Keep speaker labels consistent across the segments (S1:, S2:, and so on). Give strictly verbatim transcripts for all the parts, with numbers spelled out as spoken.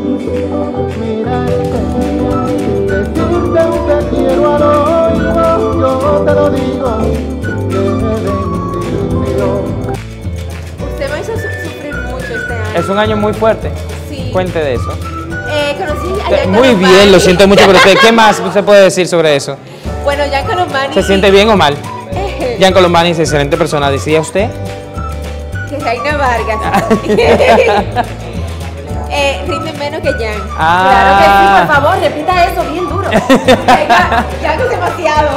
S1: Mira, decirte un te quiero al oído, yo te lo digo, que bendición.
S2: Usted me hizo su- sufrir mucho este año.
S3: Es un año muy fuerte.
S2: Sí.
S3: Cuente de eso.
S2: Eh, conocí a
S3: Eh,
S2: Giancarlo
S3: Muy bien,
S2: Mani.
S3: lo siento mucho por usted. ¿Qué más se puede decir sobre eso?
S2: Bueno, Giancarlo Mani.
S3: ¿Se siente bien o mal?
S2: Eh,
S3: Giancarlo Mani es excelente persona, ¿decía usted?
S2: Que Reina Vargas. eh, rinde menos que Jan.
S3: Ah.
S2: Claro que sí, por favor, repita eso bien duro. Venga, Jan es demasiado.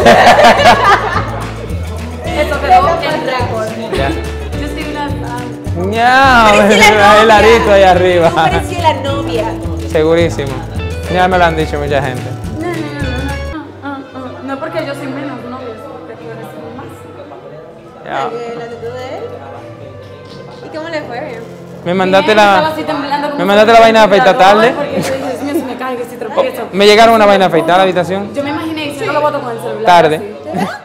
S4: Eso quedó en récord.
S3: Ya.
S4: Yo soy una fan.
S3: Ñao,
S2: Parecía la
S3: el
S2: novia.
S3: arito ahí arriba.
S2: Tú parecía la novia.
S3: Segurísimo. Ya me lo han dicho mucha gente.
S4: No, no, no, no, no, no, no, no porque yo soy menos novia, es porque tú eres más.
S3: Ya.
S2: Eh, La actitud de él. ¿Y cómo le fue?
S3: Me mandaste
S4: Bien, estaba
S3: la...
S4: así temblando como
S3: me
S4: si
S3: mandaste
S4: fuera
S3: la vaina de
S4: un
S3: afeitar
S4: vibrador,
S3: tarde.
S4: porque yo dije, Dios mío, si me cae, que si tropiezo.
S3: Me llegaron una vaina afeitada a la habitación.
S4: Yo me imaginé y si no lo boto con el celular.
S3: Tarde.
S4: así.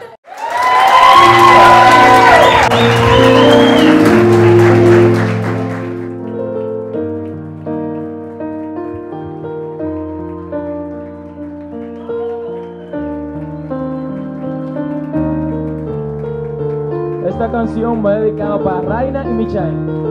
S1: Esta canción va dedicada para Raina y Michael.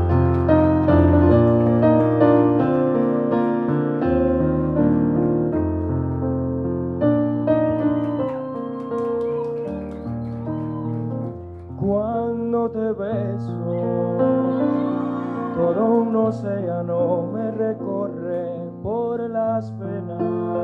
S1: Cuando te beso, todo un océano me recorre por las venas.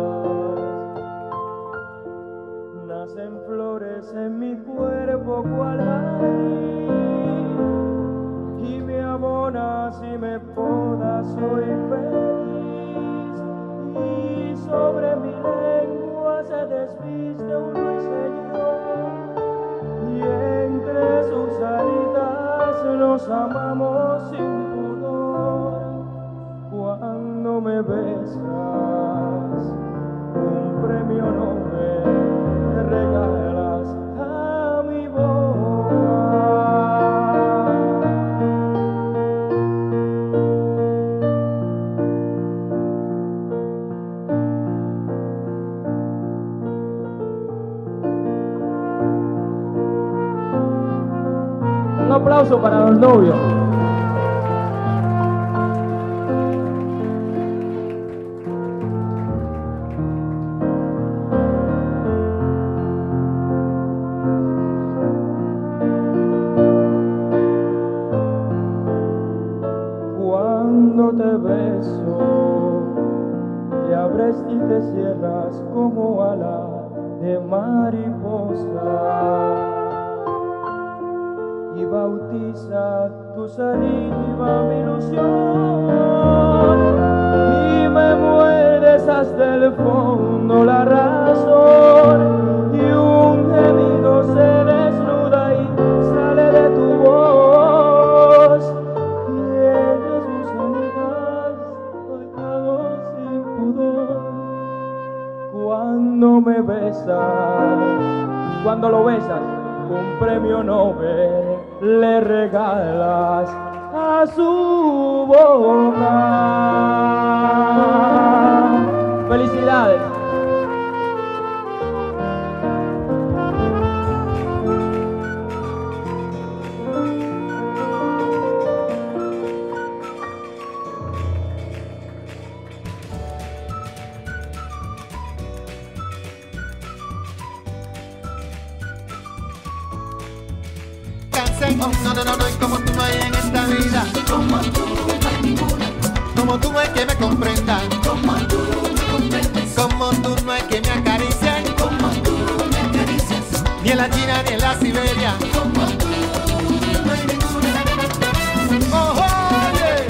S1: Nacen flores en mi cuerpo cual maíz, y me abonas y me podas, soy feliz. Y sobre mi lengua se desviste un ruiseñor, y entre sus alitas nos amamos sin pudor. Cuando me besas, un premio Nobel te regalas a mi boca. Un aplauso para los novios. Cuando te beso, te abres y te cierras como ala de mariposa, y bautiza tu saliva mi ilusión, y me muerdes hasta el fondo la razón, y un gemido se desnuda y sale de tu voz, y entre sus amigas colgados sin pudor. Cuando me besas, cuando lo besas, un premio Nobel le regalas a su boca. ¡Felicidades!
S5: No, no, no, no, y como tú no hay en esta vida. Como tú no hay ninguna. Como tú no hay que me comprendan. Como tú me comprendes. Como tú no hay que me acaricien. Como tú me acaricias. Ni en la China ni en la Siberia. Como tú no hay ninguna. Oh, oye.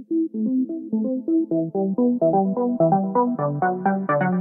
S1: Thank you.